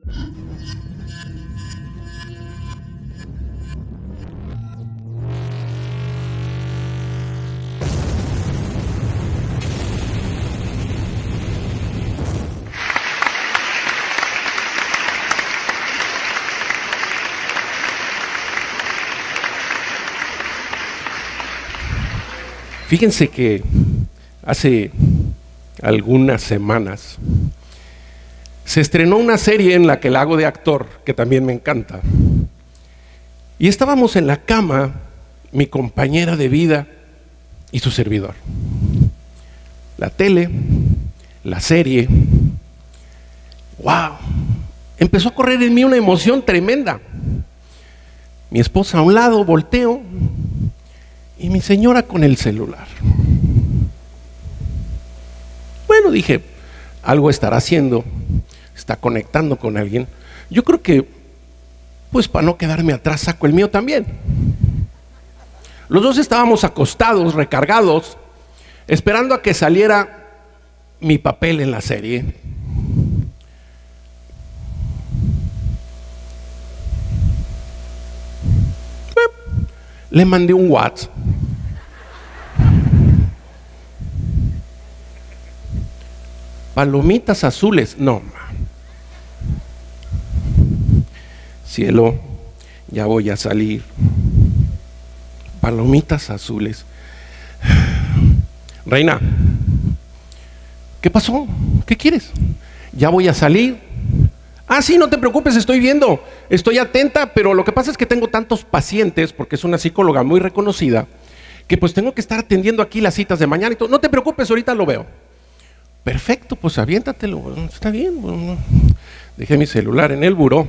Fíjense que hace algunas semanas se estrenó una serie en la que la hago de actor, que también me encanta. Y estábamos en la cama, mi compañera de vida y su servidor. La tele, la serie. ¡Wow! Empezó a correr en mí una emoción tremenda. Mi esposa a un lado, volteo, y mi señora con el celular. Bueno, dije, algo estará haciendo, está conectando con alguien. Yo creo que, pues para no quedarme atrás, saco el mío también. Los dos estábamos acostados, recargados, esperando a que saliera mi papel en la serie. Le mandé un WhatsApp. Palomitas azules, no. Cielo, ya voy a salir. Palomitas azules. Reina, ¿qué pasó? ¿Qué quieres? Ya voy a salir. Ah, sí, no te preocupes, estoy viendo, estoy atenta, pero lo que pasa es que tengo tantos pacientes, porque es una psicóloga muy reconocida, que pues tengo que estar atendiendo aquí las citas de mañana y todo. No te preocupes, ahorita lo veo. Perfecto, pues aviéntatelo, está bien. Bueno, dejé mi celular en el buró.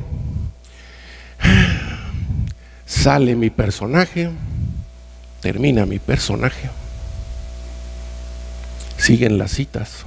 Sale mi personaje, termina mi personaje, siguen las citas.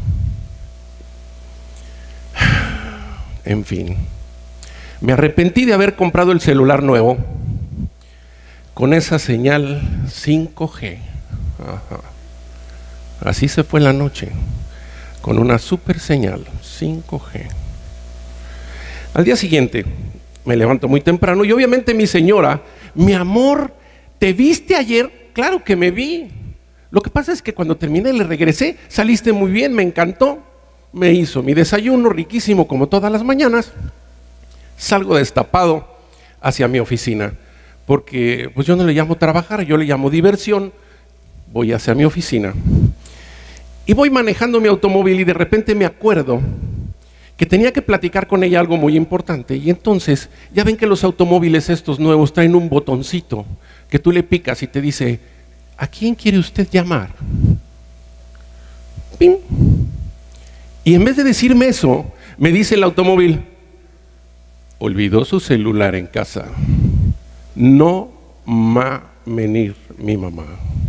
En fin, me arrepentí de haber comprado el celular nuevo con esa señal 5G. Ajá. Así se fue la noche, con una super señal 5G. Al día siguiente me levanto muy temprano y obviamente mi señora, mi amor, ¿te viste ayer? Claro que me vi. Lo que pasa es que cuando terminé le regresé, saliste muy bien, me encantó. Me hizo mi desayuno riquísimo como todas las mañanas. Salgo destapado hacia mi oficina, porque pues yo no le llamo trabajar, yo le llamo diversión. Voy hacia mi oficina y voy manejando mi automóvil y de repente me acuerdo que tenía que platicar con ella algo muy importante. Y entonces, ya ven que los automóviles estos nuevos traen un botoncito que tú le picas y te dice, ¿a quién quiere usted llamar? ¡Ping! Y en vez de decirme eso, me dice el automóvil, olvidó su celular en casa. No venir mi mamá.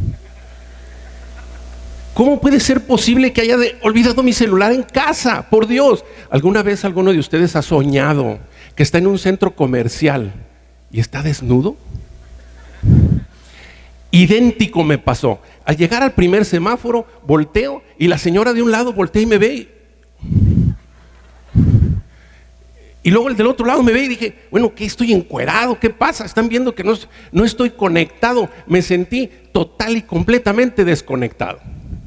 ¿Cómo puede ser posible que haya olvidado mi celular en casa? Por Dios, ¿alguna vez alguno de ustedes ha soñado que está en un centro comercial y está desnudo? Idéntico me pasó. Al llegar al primer semáforo, volteo y la señora de un lado voltea y me ve. Y luego el del otro lado me ve y dije, bueno, ¿qué? Estoy encuerado, ¿qué pasa? Están viendo que no estoy conectado. Me sentí total y completamente desconectado.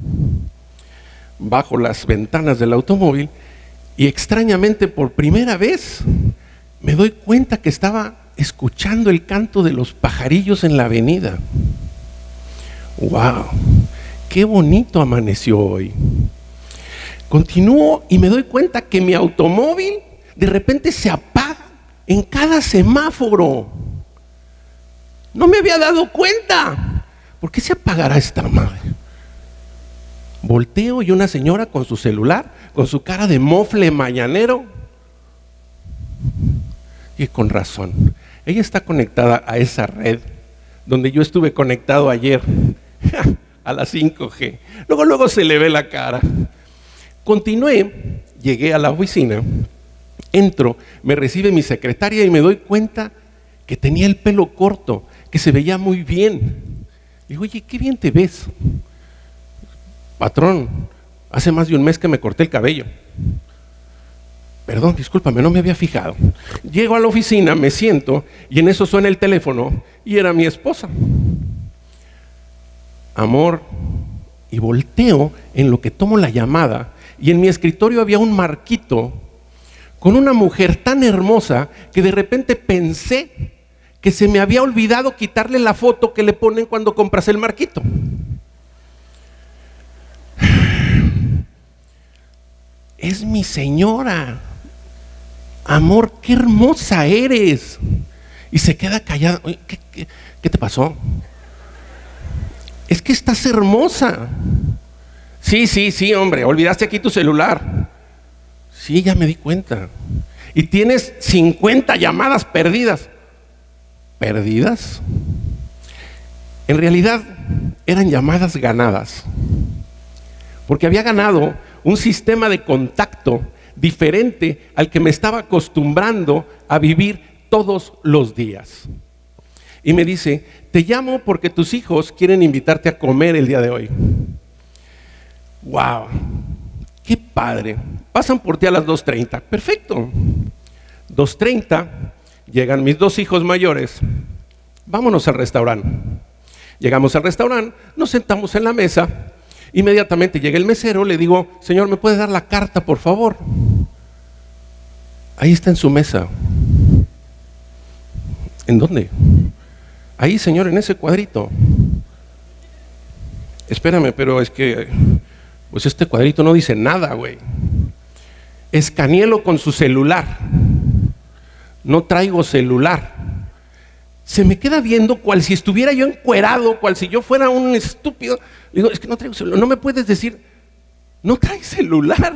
Bajo las ventanas del automóvil y extrañamente por primera vez me doy cuenta que estaba escuchando el canto de los pajarillos en la avenida. ¡Wow! ¡Qué bonito amaneció hoy! Continúo y me doy cuenta que mi automóvil de repente se apaga en cada semáforo. No me había dado cuenta. ¿Por qué se apagará esta madre? Volteo y una señora con su celular, con su cara de mofle mañanero. Y con razón, ella está conectada a esa red donde yo estuve conectado ayer, a la 5G. Luego se le ve la cara. Continué, llegué a la oficina, entro, me recibe mi secretaria y me doy cuenta que tenía el pelo corto, que se veía muy bien. Le digo, oye, qué bien te ves. Patrón, hace más de un mes que me corté el cabello. Perdón, discúlpame, no me había fijado. Llego a la oficina, me siento y en eso suena el teléfono y era mi esposa. Amor, y volteo en lo que tomo la llamada y en mi escritorio había un marquito con una mujer tan hermosa que de repente pensé que se me había olvidado quitarle la foto que le ponen cuando compras el marquito. Es mi señora. Amor, qué hermosa eres. Y se queda callada. Oye, ¿qué te pasó? Es que estás hermosa. Sí, hombre, olvidaste aquí tu celular. Sí, ya me di cuenta. Y tienes 50 llamadas perdidas. ¿Perdidas? En realidad eran llamadas ganadas. Porque había ganado un sistema de contacto diferente al que me estaba acostumbrando a vivir todos los días. Y me dice, te llamo porque tus hijos quieren invitarte a comer el día de hoy. ¡Wow! ¡Qué padre! Pasan por ti a las 2:30. Perfecto. 2:30, llegan mis 2 hijos mayores. Vámonos al restaurante. Llegamos al restaurante, nos sentamos en la mesa. Inmediatamente llega el mesero, le digo, señor, ¿me puede dar la carta, por favor? Ahí está en su mesa. ¿En dónde? Ahí, señor, en ese cuadrito. Espérame, pero es que pues este cuadrito no dice nada, güey. Escanéelo con su celular. No traigo celular. Se me queda viendo cual si estuviera yo encuerado, cual si yo fuera un estúpido. Le digo, es que no traigo celular. No me puedes decir, no traes celular.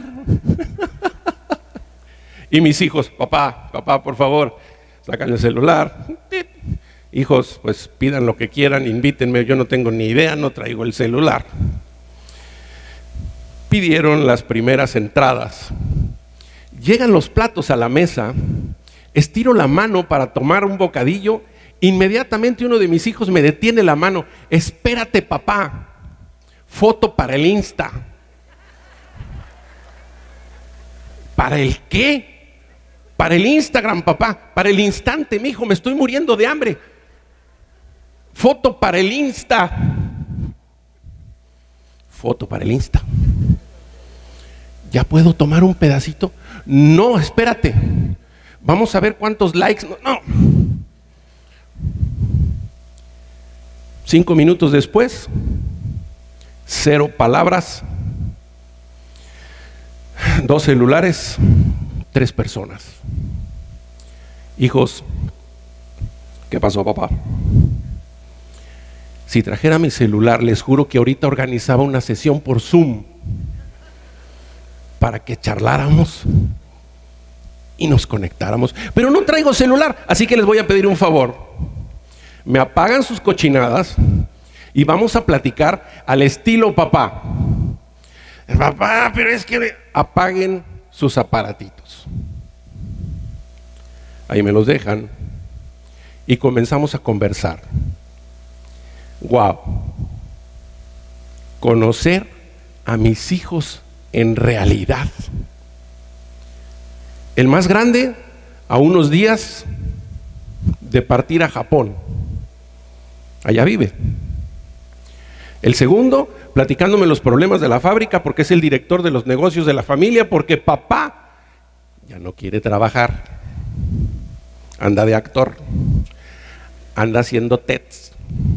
Y mis hijos, papá, por favor, sacan el celular. Hijos, pues pidan lo que quieran, invítenme, yo no tengo ni idea, no traigo el celular. Pidieron las primeras entradas. Llegan los platos a la mesa, estiro la mano para tomar un bocadillo, inmediatamente uno de mis hijos me detiene la mano. Espérate, papá, foto para el Insta. ¿Para el qué? Para el Instagram, papá, para el instante, mijo, me estoy muriendo de hambre. Foto para el Insta. Foto para el Insta. ¿Ya puedo tomar un pedacito? No, espérate. Vamos a ver cuántos likes. No. 5 minutos después, 0 palabras, 2 celulares, 3 personas. Hijos, ¿qué pasó, papá? Si trajera mi celular, les juro que ahorita organizaba una sesión por Zoom para que charláramos y nos conectáramos. Pero no traigo celular, así que les voy a pedir un favor. Me apagan sus cochinadas y vamos a platicar al estilo papá. Papá, pero es que apaguen sus aparatitos. Ahí me los dejan y comenzamos a conversar. Wow. Conocer a mis hijos en realidad. El más grande, a unos días de partir a Japón. Allá vive. El segundo, platicándome los problemas de la fábrica porque es el director de los negocios de la familia, porque papá ya no quiere trabajar. Anda de actor. Anda haciendo TEDs.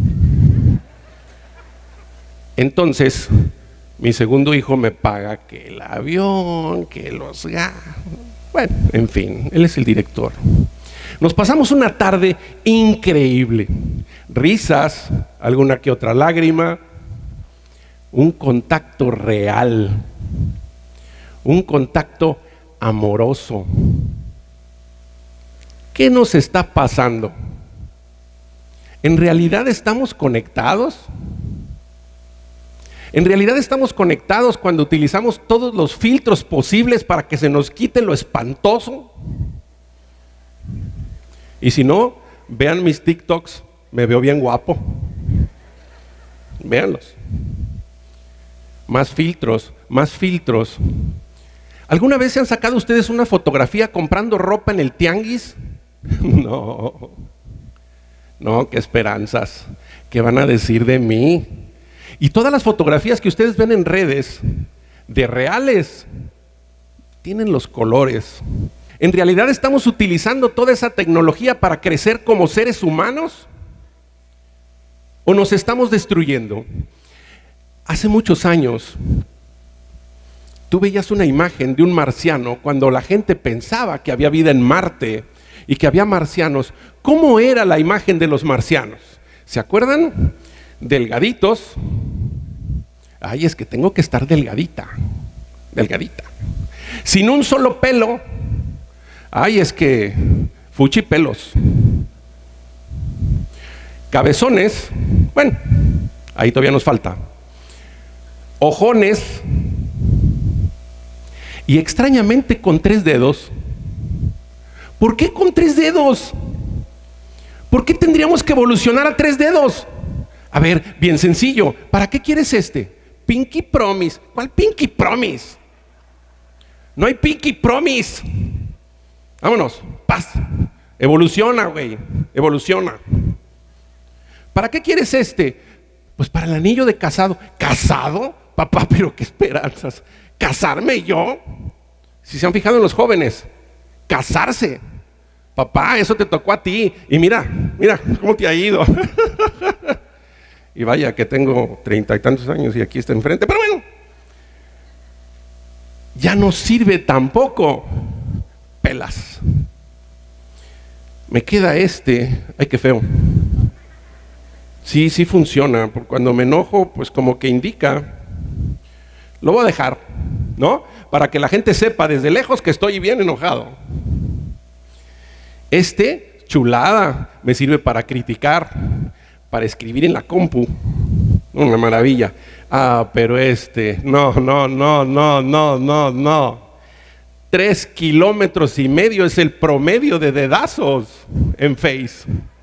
Entonces, mi segundo hijo me paga que el avión, que los gastos. Bueno, en fin, él es el director. Nos pasamos una tarde increíble. Risas, alguna que otra lágrima, un contacto real, un contacto amoroso. ¿Qué nos está pasando? ¿En realidad estamos conectados? En realidad estamos conectados cuando utilizamos todos los filtros posibles para que se nos quite lo espantoso. Y si no, vean mis TikToks, me veo bien guapo. Véanlos. Más filtros, más filtros. ¿Alguna vez se han sacado ustedes una fotografía comprando ropa en el tianguis? No, no, qué esperanzas, ¿qué van a decir de mí? Y todas las fotografías que ustedes ven en redes, de reales, tienen los colores. ¿En realidad estamos utilizando toda esa tecnología para crecer como seres humanos? ¿O nos estamos destruyendo? Hace muchos años, tú veías una imagen de un marciano cuando la gente pensaba que había vida en Marte y que había marcianos. ¿Cómo era la imagen de los marcianos? ¿Se acuerdan? Delgaditos. Ay, es que tengo que estar delgadita, delgadita. Sin un solo pelo. Ay, es que fuchipelos. Cabezones. Bueno, ahí todavía nos falta. Ojones. Y extrañamente con 3 dedos. ¿Por qué con 3 dedos? ¿Por qué tendríamos que evolucionar a 3 dedos? A ver, bien sencillo. ¿Para qué quieres este? Pinky Promise. ¿Cuál Pinky Promise? No hay Pinky Promise. Vámonos, paz. Evoluciona, güey. Evoluciona. ¿Para qué quieres este? Pues para el anillo de casado. ¿Casado? Papá, pero qué esperanzas. ¿Casarme yo? Si se han fijado en los jóvenes, casarse. Papá, eso te tocó a ti. Y mira cómo te ha ido. Y vaya que tengo 30 y tantos años y aquí está enfrente. Pero bueno, ya no sirve tampoco. Pelas. Me queda este. Ay, qué feo. Sí funciona. Porque cuando me enojo, pues como que indica. Lo voy a dejar, ¿no? Para que la gente sepa desde lejos que estoy bien enojado. Este, chulada, me sirve para criticar, para escribir en la compu. Una maravilla. Ah, pero este, no. 3,5 kilómetros es el promedio de dedazos en Face.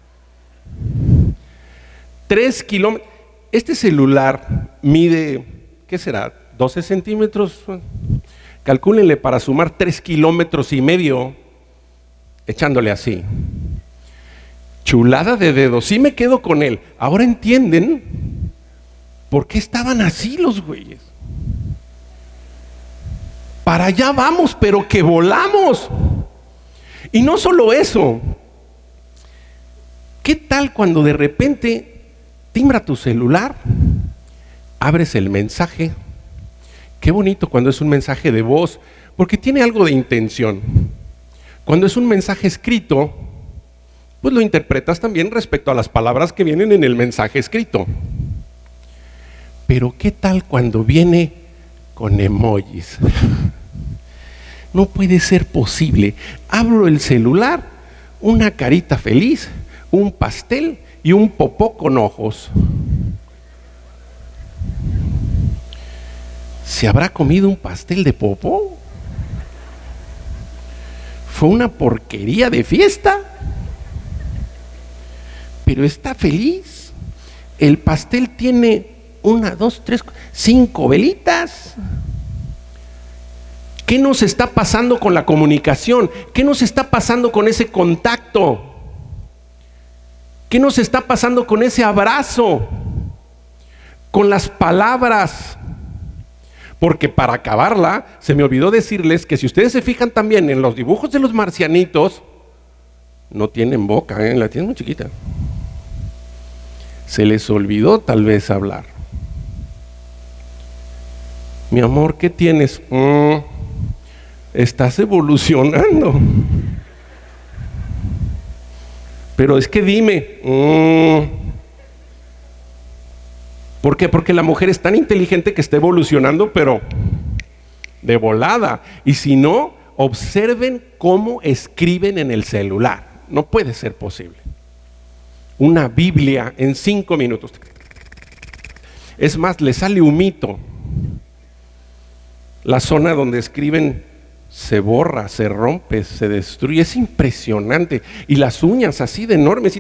3 kilómetros. Este celular mide, ¿qué será? 12 centímetros. Calcúlenle para sumar 3,5 kilómetros echándole así. Chulada de dedo. Sí me quedo con él. Ahora entienden por qué estaban así los güeyes. Para allá vamos, pero que volamos. Y no solo eso. ¿Qué tal cuando de repente timbra tu celular? Abres el mensaje. Qué bonito cuando es un mensaje de voz, porque tiene algo de intención. Cuando es un mensaje escrito, pues lo interpretas también respecto a las palabras que vienen en el mensaje escrito. Pero ¿qué tal cuando viene con emojis? No puede ser posible. Abro el celular, una carita feliz, un pastel y un popó con ojos. ¿Se habrá comido un pastel de popó? ¿Fue una porquería de fiesta? Pero está feliz. El pastel tiene 1, 2, 3, 5 velitas. ¿Qué nos está pasando con la comunicación? ¿Qué nos está pasando con ese contacto? ¿Qué nos está pasando con ese abrazo? Con las palabras. Porque para acabarla, se me olvidó decirles que si ustedes se fijan también en los dibujos de los marcianitos, no tienen boca, la tienen muy chiquita. Se les olvidó tal vez hablar. Mi amor, ¿qué tienes? Estás evolucionando. Pero es que dime. ¿Por qué? Porque la mujer es tan inteligente que está evolucionando, pero de volada. Y si no, observen cómo escriben en el celular. No puede ser posible. Una Biblia en 5 minutos. Es más, le sale humito. La zona donde escriben se borra, se rompe, se destruye. Es impresionante. Y las uñas así de enormes.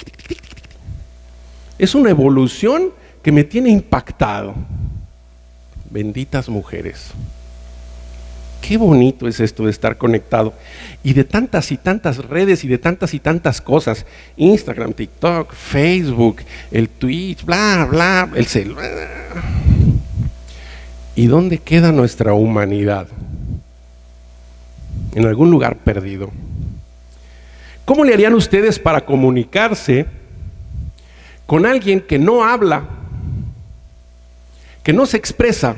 Es una evolución que me tiene impactado. Benditas mujeres. qué bonito es esto de estar conectado. Y de tantas y tantas redes y de tantas y tantas cosas. Instagram, TikTok, Facebook, el Twitch, bla, bla, el celular. ¿Y dónde queda nuestra humanidad? En algún lugar perdido. ¿Cómo le harían ustedes para comunicarse con alguien que no habla, que no se expresa,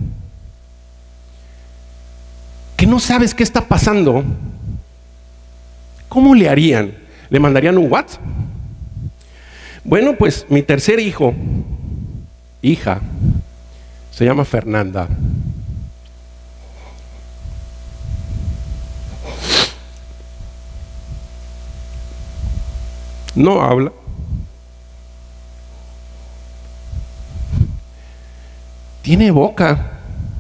que no sabes qué está pasando? ¿Cómo le harían? ¿Le mandarían un WhatsApp? Bueno, pues mi tercer hija, se llama Fernanda. No habla. Tiene boca.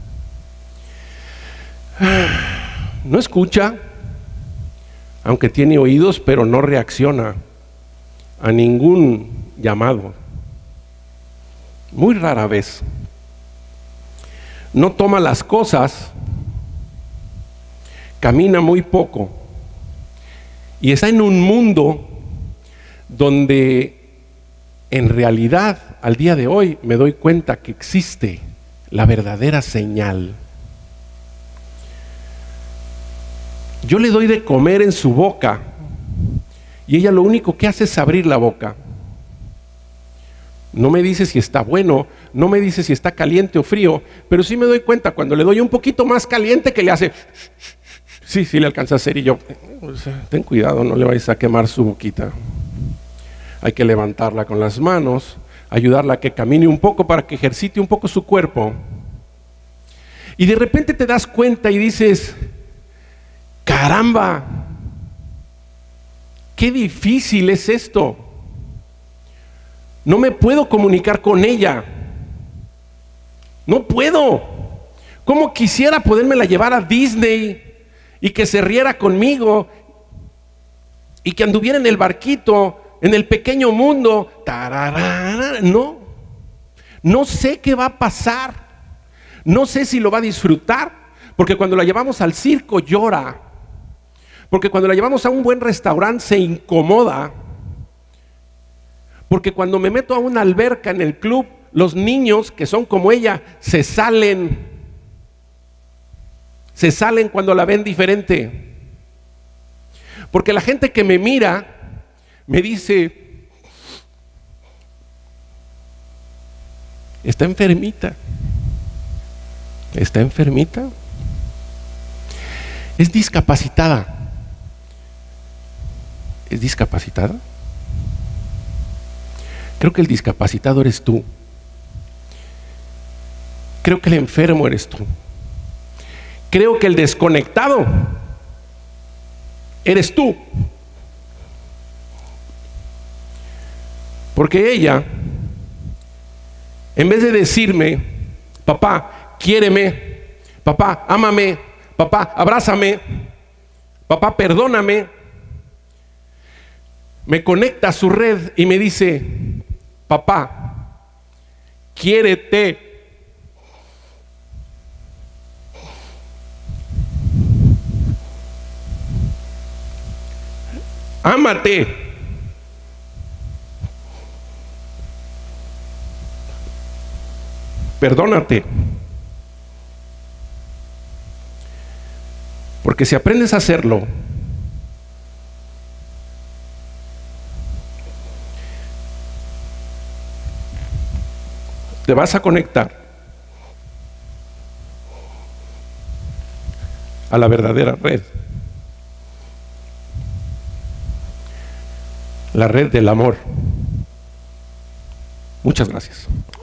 No escucha, aunque tiene oídos, pero no reacciona a ningún llamado. Muy rara vez. No toma las cosas, camina muy poco y está en un mundo donde en realidad al día de hoy me doy cuenta que existe la verdadera señal. Yo le doy de comer en su boca y ella lo único que hace es abrir la boca. No me dice si está bueno, no me dice si está caliente o frío, pero sí me doy cuenta cuando le doy un poquito más caliente que le hace... Sí le alcanza a hacer y yo... ten cuidado, no le vayas a quemar su boquita. Hay que levantarla con las manos, ayudarla a que camine un poco para que ejercite un poco su cuerpo. Y de repente te das cuenta y dices, caramba, qué difícil es esto. No me puedo comunicar con ella. No puedo. ¿Cómo quisiera podérmela llevar a Disney y que se riera conmigo y que anduviera en el barquito, en el pequeño mundo? Tararara. No sé qué va a pasar. No sé si lo va a disfrutar, porque cuando la llevamos al circo llora, porque cuando la llevamos a un buen restaurante se incomoda, porque cuando me meto a una alberca en el club, los niños que son como ella se salen cuando la ven diferente, porque la gente que me mira me dice, está enfermita, es discapacitada. ¿Es discapacitada? Creo que el discapacitado eres tú. Creo que el enfermo eres tú. Creo que el desconectado eres tú. Porque ella, en vez de decirme, papá, quiéreme, papá, ámame, papá, abrázame, papá, perdóname, me conecta a su red y me dice, papá, quiérete. Ámate. Perdónate. Porque si aprendes a hacerlo, te vas a conectar a la verdadera red, la red del amor. Muchas gracias.